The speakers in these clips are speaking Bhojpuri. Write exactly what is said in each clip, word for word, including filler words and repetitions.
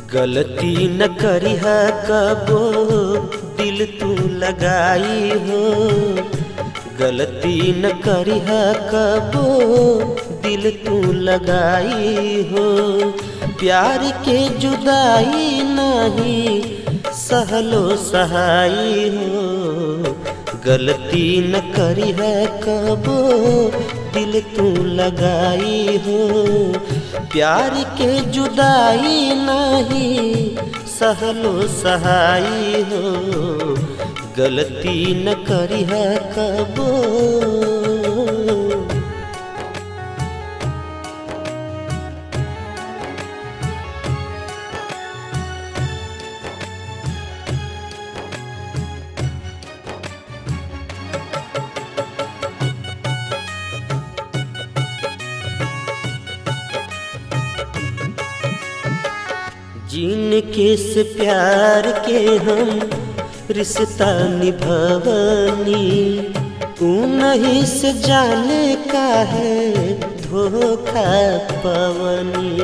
गलती न करिहा कबो दिल तू लगाई हो। गलती न करिहा कबो दिल तू लगाई हो। प्यार के जुदाई नहीं सहलो सहाई हो। गलती न करिहा कबो दिल तू लगाई हो। प्यार के जुदाई नहीं सहलो सहाई हो। गलती न करिहा कबो। जिनके से प्यार के हम रिश्ता निभावनी, उन्हीं से जाने का है धोखा पवनी।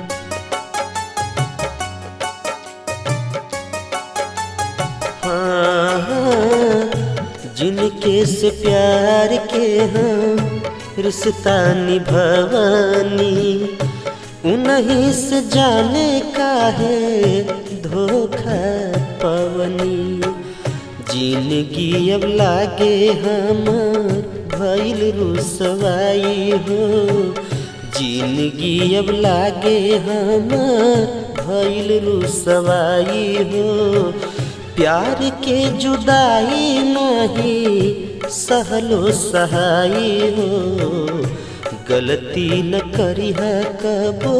हाँ हाँ, जिनके से प्यार के हम रिश्ता निभावनी, उन्हीं से जाने का है धोखा पवनी। जिंदगी अब लागे हमार भइल रुसवाई हो। जिंदगी अब लागे हमार भइल रुसवाई हो। प्यार के जुदाई नहीं सहलो सहाई हो। गलती न करिहा कबो।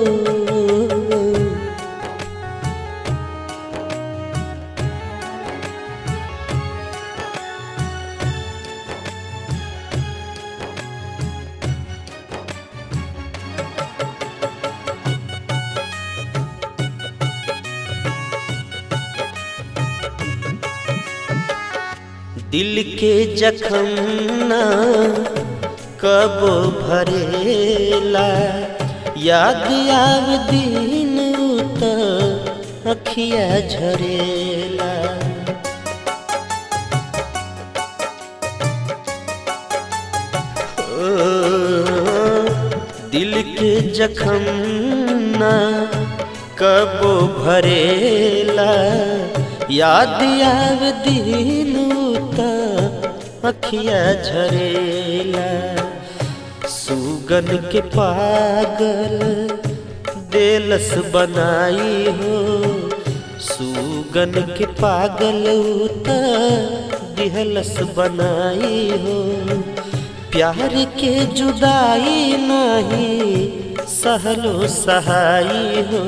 दिल के जख्म ना कबो भरेला, याद आव दिन त अखिया झरेला। ओ, दिल के जख्म ना कबो भरेला, याद आव दिन त अखिया झरेला। सुगन के पागल देलस बनाई हो। सुगन के पागल उता दिहलस बनाई हो। प्यार के जुदाई नहीं सहलो सहाई हो।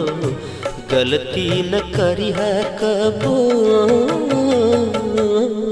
गलती न करिहा कबो।